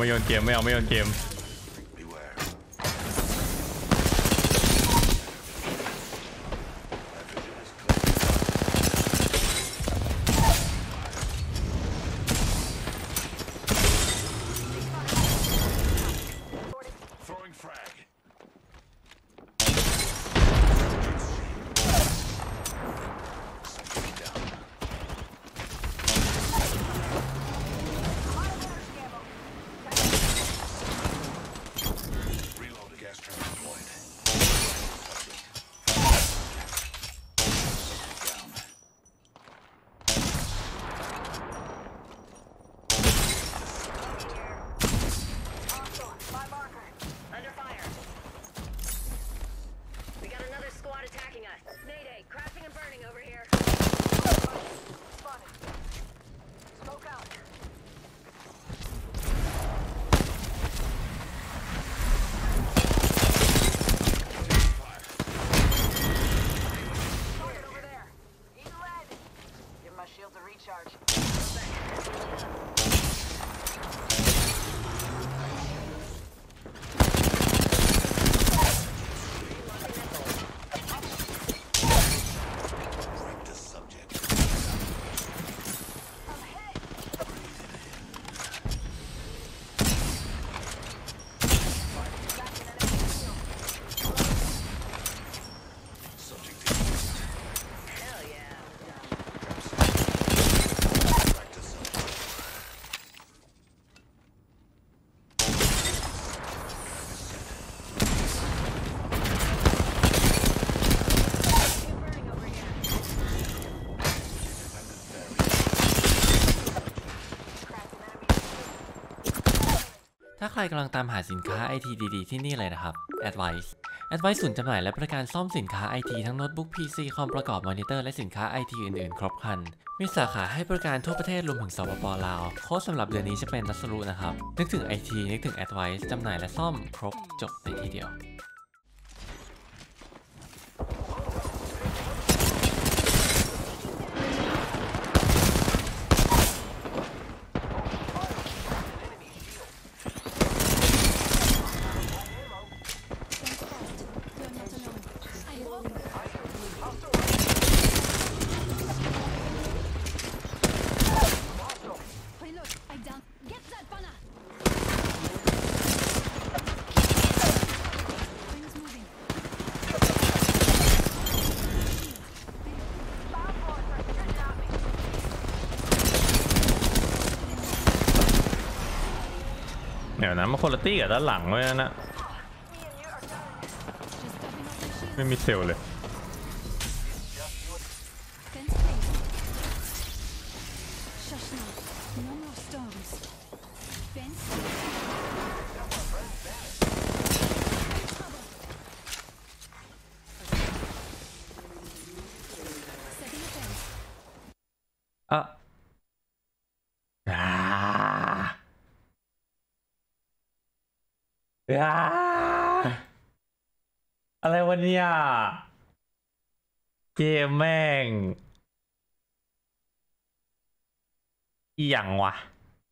ไม่โยนเกมไม่เอาไม่โยนเกมถ้าใครกำลังตามหาสินค้า IT ดีๆที่นี่เลยนะครับ Advice ศูนย์จำหน่ายและบริการซ่อมสินค้า IT ทั้งโน้ตบุ๊ก PC คอมประกอบมอนิเตอร์และสินค้า IT อื่นๆครบครันมีสาขาให้บริการทั่วประเทศรวมถึงสปป.ลาวโค้ดสำหรับเดือนนี้จะเป็นนัสรุนะครับนึกถึง IT นึกถึง Advice จำหน่ายและซ่อมครบจบในที่เดียวเดี๋ยวนะมาคนละตี้กับด้านหลังไว้นะไม่มีเซลเลยอะไรวะเนี่ยเกมแม่งอีหยังวะ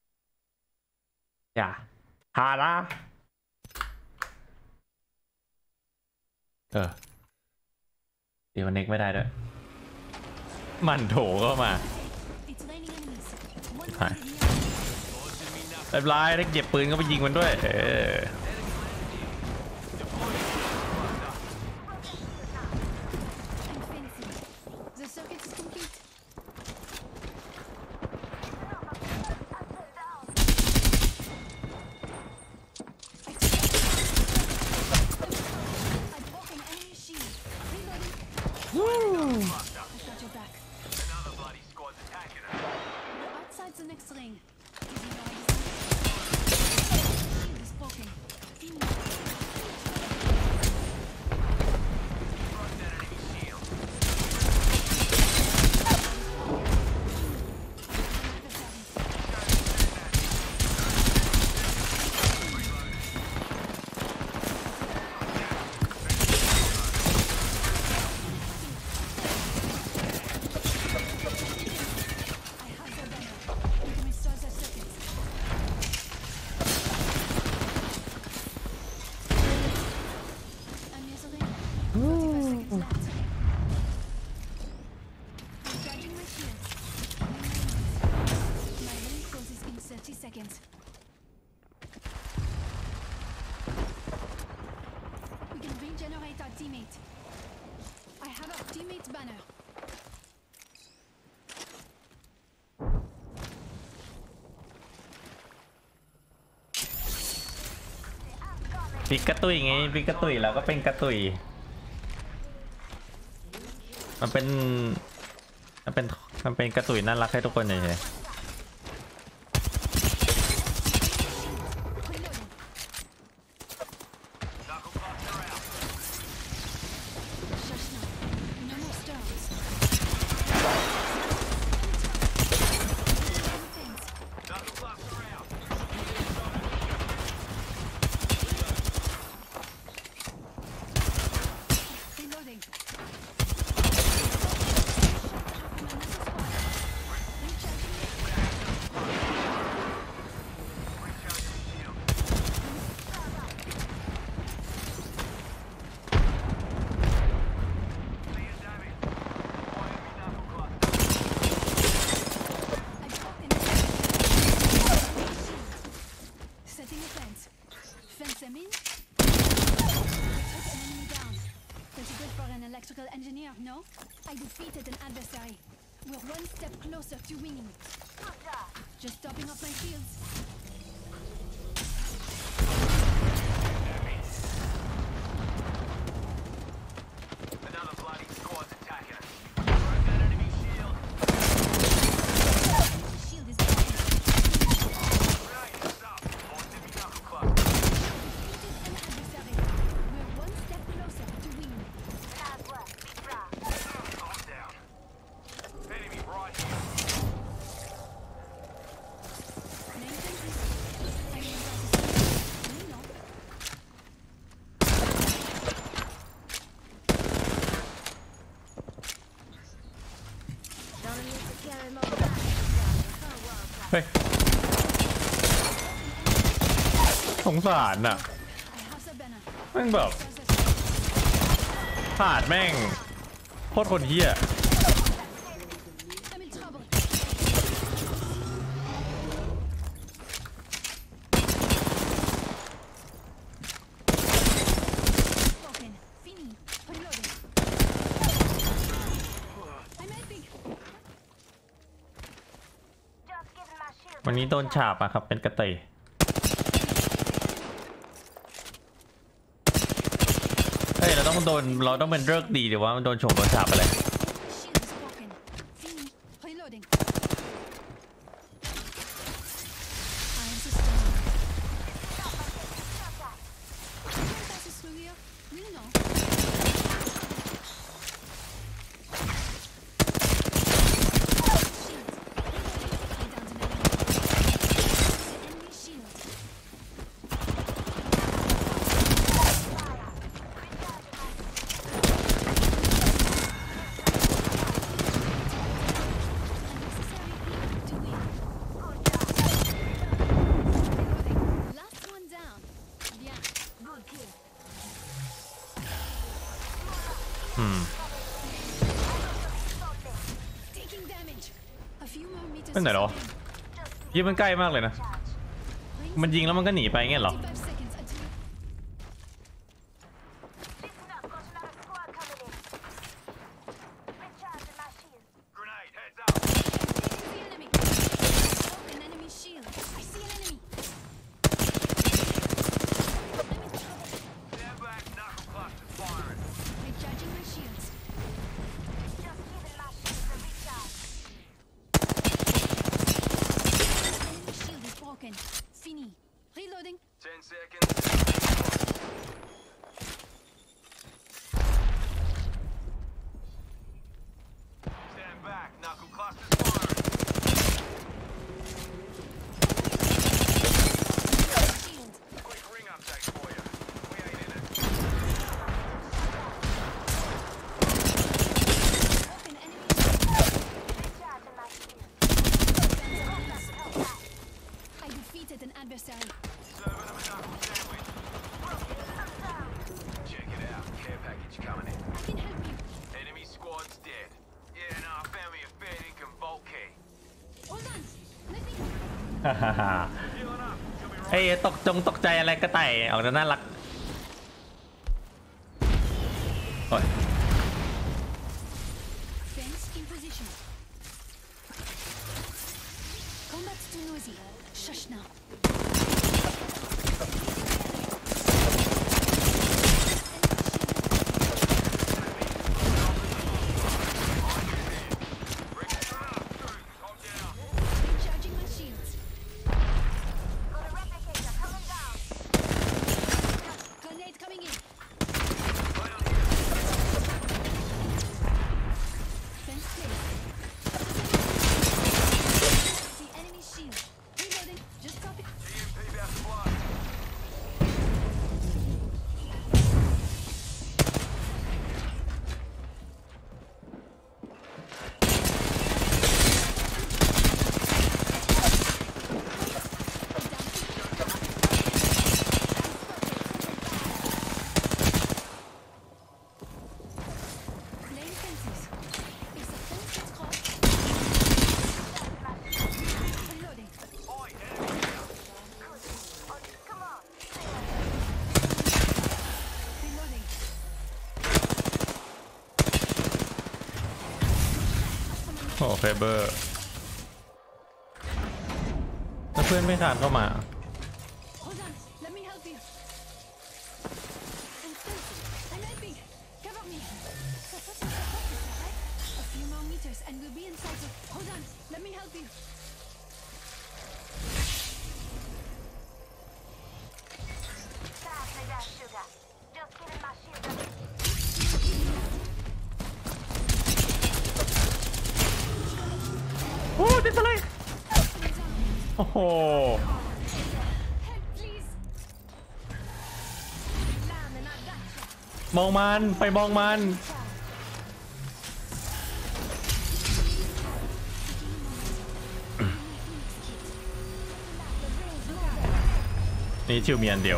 อย่าฮาละเดี๋ยวมันเน็กไม่ได้ด้วยมันโถก็มาเรียบร้อยได้เก็บปืนก็ไปยิงมันด้วย teammate. I have a teammate's banner. ปิกกระตุยไงปิกกระตุยแล้วก็เป็นกระตุยมันเป็นกระตุยน่ารักให้ทุกคนเฉย No more stones. Reloading. Setting a fence. Fence them in. Took an enemy down. Pretty good for an electrical engineer, no? I defeated an adversary. We're one step closer to winning. Just topping up my shields. Another bloody squad's attacking us. Broke that enemy shield. Shield is broken. Right, it's up. More enemy knuckle cluster. Defeated an adversary. We're one step closer to winning. I'm down. Enemy right here. Name them. I mean, that's you know. Don't need to carry more back. ๆเฮ้ยสงสารอ่ะ I have the banner. แม่งแบบขาดแม่งโคตรคนเหี้ย I'm in trouble. Broken. Fini. Reloading. I'm helping. วันนี้โดนฉาบอะครับเป็นกระต่ายเฮ้ยเราต้องเป็นเลิกษ์ดีเดี๋ยวว่ามันโดนฉกโดนฉาบอะไร Shield is broken. Fini. Reloading. I'm sustained. Who passes through here? We'll know. Shield. I downed an enemy. The enemy shield. Unnecessary heat to win. Reloading. Last one down. Bien. Good kill. อืม Taking damage. A few more meters. เป็นไหนเหรอ to spin. ยี่มันใกล้มากเลยนะ Rings มันยิงแล้วมันก็หนีไปเงี้ยเหรอ 55 seconds until Grenade, heads up. the enemy. An enemy shield. I see an enemy. Stand back, knuckle cluster firing. Recharging my shields. Enemy shield is broken. Fini. Reloading. 10 seconds. Stand back, knuckle cluster's firing. Shield. Quick ring update for you. We ain't in it. Broken enemy. I defeated an adversary. Serving them a knuckle sandwich. Check it out. Care package coming in. I can help you. Enemy squad's dead. Yeah, no, I found me a fair income vault key. Hold on. Let me. ฮ่าฮ่าฮ่า Healing up. You'll be right. เฮ้ยตกใจอะไรกระต่ายออกจะน่ารักโอ้ย Fence in position. Combat's too noisy. Shush now. Recharging my shields. Grenade coming in. Fence placed. The enemy shield. Reloading. Just stop it. EMP about to fly. Laying fences. If the fence gets crossed. Reloading. Oi, enemy down. Reloading. โอ้เฟเบอร์ถ้าเพื่อนไม่ทานเข้ามา Hold on. Let me help you. And fences. I'm helping. Cover me. Right? A few more meters and we'll be inside. Hold on. Let me help you. Fast, my sugar. Just giving my shield a โอ้ดิสเลยโอ้โห Help, please. มองมันไปมองมันนี่ชิวมีอันเดียว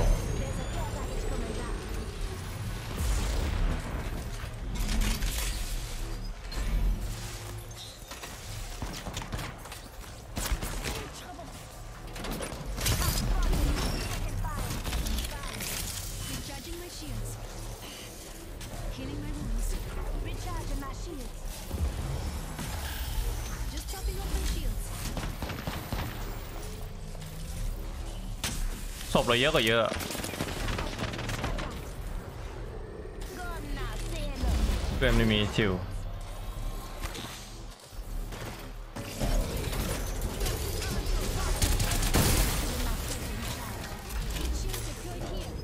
Recharging my shields. Healing my wounds. recharging my shields. Just topping off my shields. ศพเราเยอะกว่าเยอะ Gonna sailor. เพื่อนไม่มีชิว Shield deployed here.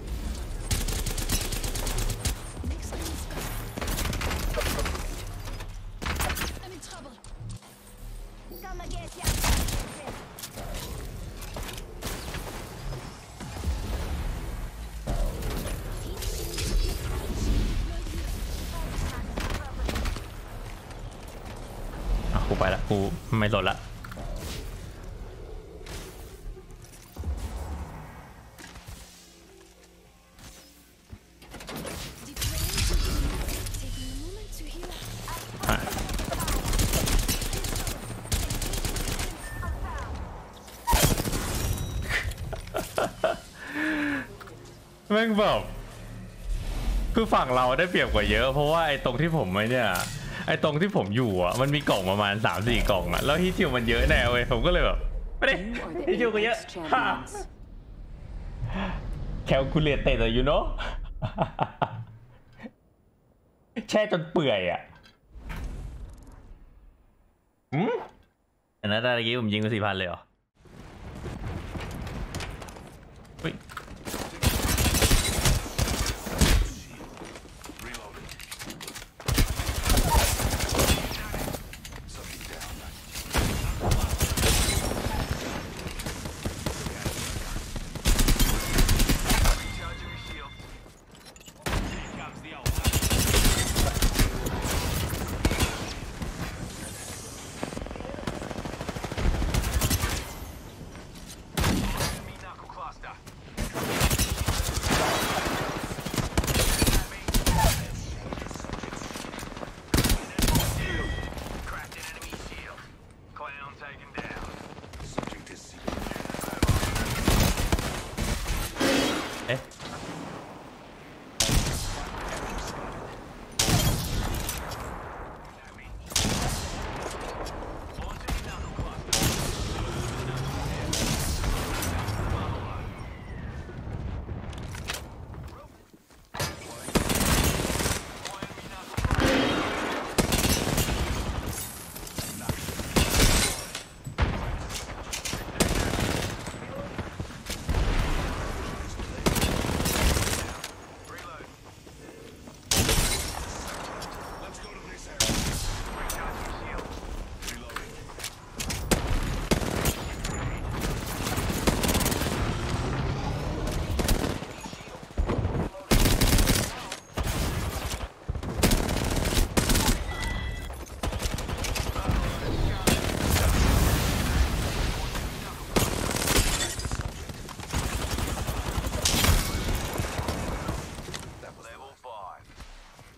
Next one is back. I'm in trouble. Gonna get ya. Deployed here. อ่ะกูไปละกูไม่สนละ Deploying. Taking a moment to heal. อ่ะแม่งแบบคือฝั่งเราได้เปรียบกว่าเยอะเพราะว่าไอ้ตรงที่ผมไอ้ตรงที่ผมอยู่อ่ะมันมีกล่องประมาณ 3-4 กล่องอ่ะแล้วฮิจิวมันเยอะแน่เว้ยผมก็เลยแบบไม่ได้ You are the ฮิจิวก็เยอะ Apex champions. แคลคูลเลตเต็ดอะยูโน่ แช่จนเปื่อยอ่ะอันนั้นตะกี้ผมยิงไป4,000เลยเหรอเฮ้ย Recharging your shield. Here comes the old. Enemy knuckle cluster. Cracked an enemy shield. Clown taken down. Subject is เอ๊ะ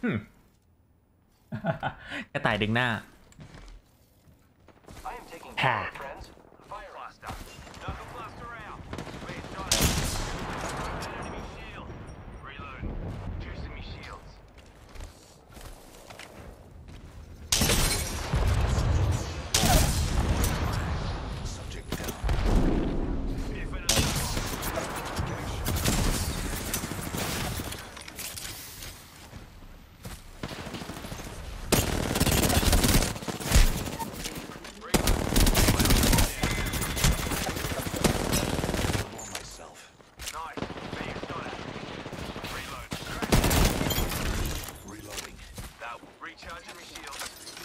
กระต่ายดึงหน้า I am taking Ha. fire, friends. Fire blaster. Knuckle blaster out. Wait, got it. Enemy shield. Reload. Juicing me shields. Subject down. If an Nice. Being shot at. Reload. Reloading. That recharging my shields.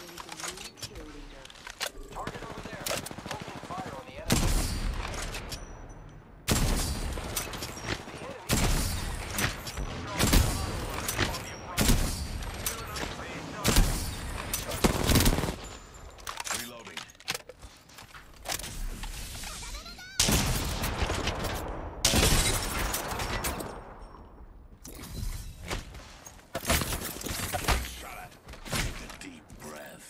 Target over there. Opening fire on the enemy. The enemy. On your front. Being shot at. Reloading. Shot at. Take a deep breath.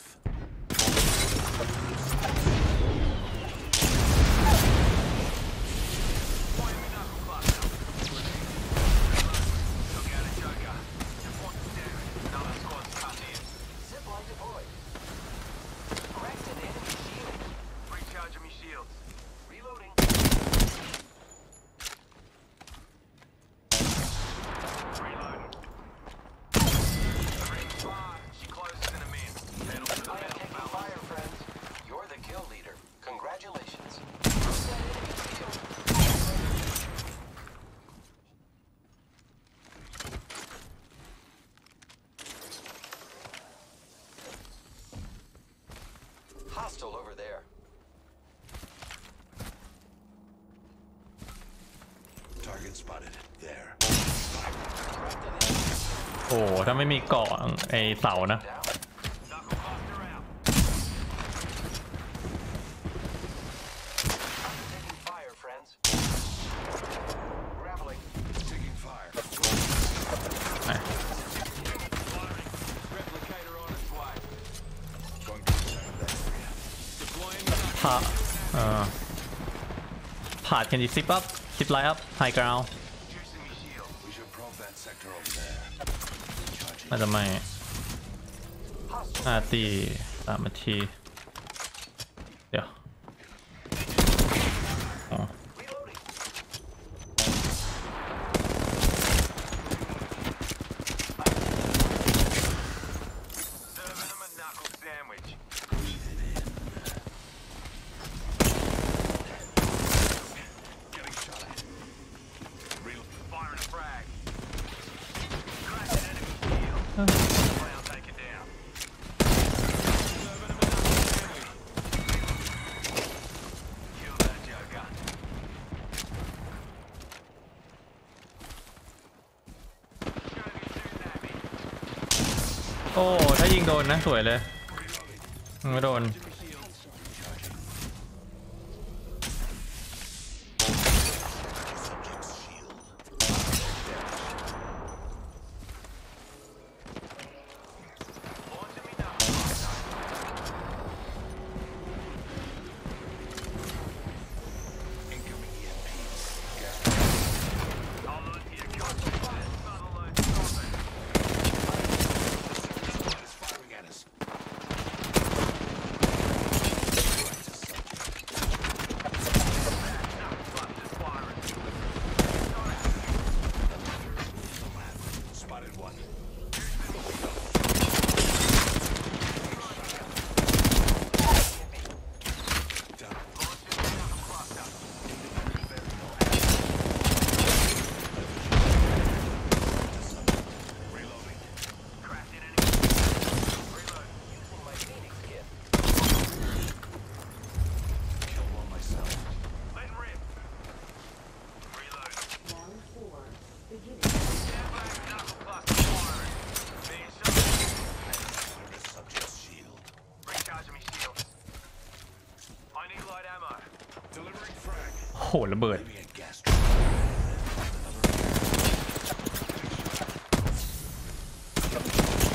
Fire me knuckle cluster. Took out a joker. Just one down. Another squad's cut in. Zipline deployed. Cracked an enemy shield. Recharging me shields. Reloading. Reloading. Ring's far. She closes in a minute. Pedal to the metal, fella. Fire, friends. You're the kill leader. Congratulations. Hostile over there. Target spotted. There. โอ้ถ้าไม่มีเกาะไอเสานะ Down. Knuckle cluster out. Taking fire, friends. Grappling. Taking fire. Firing. Replicator on its way. Deploying. ผ่าผ่าด can you zip up zip line up high ground Juicing me shield. We should probe that sector over there. น่าจะไม่ Hostile. ตี3 นาที เดี๋ยวอ๋อ Reloading. Serving them a knuckle sandwich. Getting shot at. Firing a frag. Crack an enemy shield. Round taken down. Serving them a knuckle sandwich. Kill that joker. Gonna be shooting at me. โอ้ถ้ายิงโดนนะสวยเลยไม่โดน Launching me knuckle. Incoming EMPs. I'll load here. Got the fire. Funnel load. Stopping. Is firing at us. Knuckle cluster's firing. Spotted one. Reloading. Cracked an enemy. Reload. Using my Phoenix kit. Kill one myself. Letting rip. Reload. Stand back. Knuckle cluster firing. Being shot. Subject shield. Recharging me shields. I need light ammo. Delivering frag. โอ้โหระเบิด Maybe a gas trap.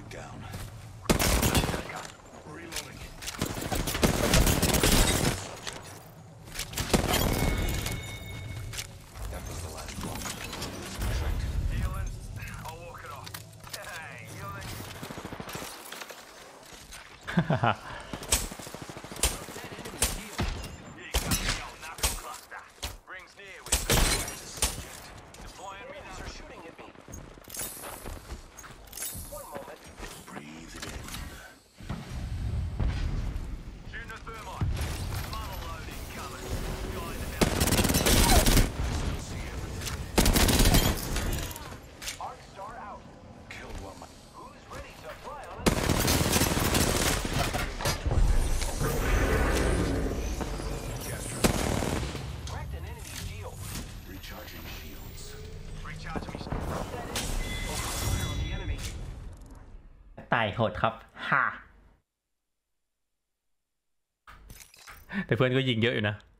down. Reloading. That was the last one. Healing. I'll walk it off. Hey, healing. Here comes the old knuckle cluster. Rings near with deploying me now. They're shooting at me. One moment. Breathe it in. Shooting a thermite. Muzzle load incoming. Guy in the house. See everything. Arc star out. Killed one. Who's ready to fly on it? Cracked an enemy shield. Recharging shields. Recharging me. That is. Open fire on the enemy. ตายโหดครับฮ่าแต่เพื่อนก็ยิงเยอะอยู่นะ